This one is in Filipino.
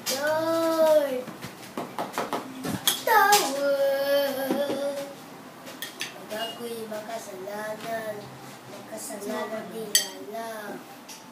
Lord, tawad. Pag ako'y makasalanan, makasalanan nila lang.